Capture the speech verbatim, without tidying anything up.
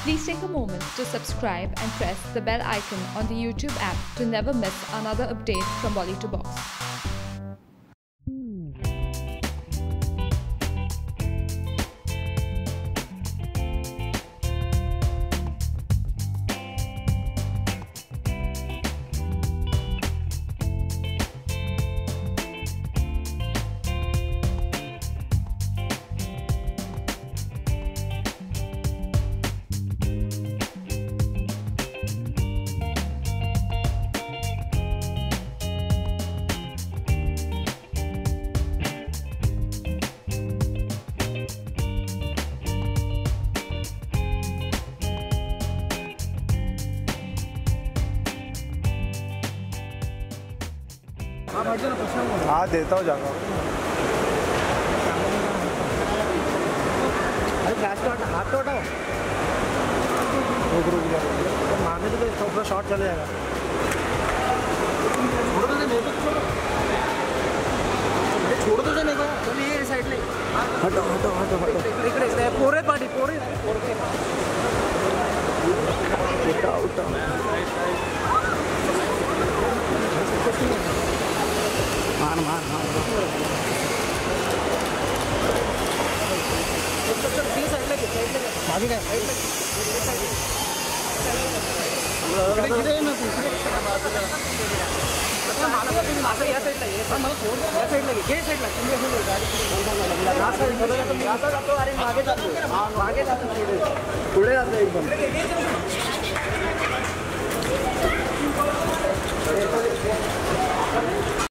Please take a moment to subscribe and press the bell icon on the YouTube app to never miss another update from Bolly to Box. हाँ देता हूँ जाकर। अरे flash तो हटा, हाथ तो हटाओ। रुक रुक जा। तो मारने तो इसका पूरा शॉट चले जाएगा। छोड़ दो नहीं छोड़ो। छोड़ दो नहीं को। चल ये साइड ले। हटो हटो हटो हटो। इकडे इकडे पोरे पार्टी पोरे पोरे। उठा उठा। मार मार मार आगे जाते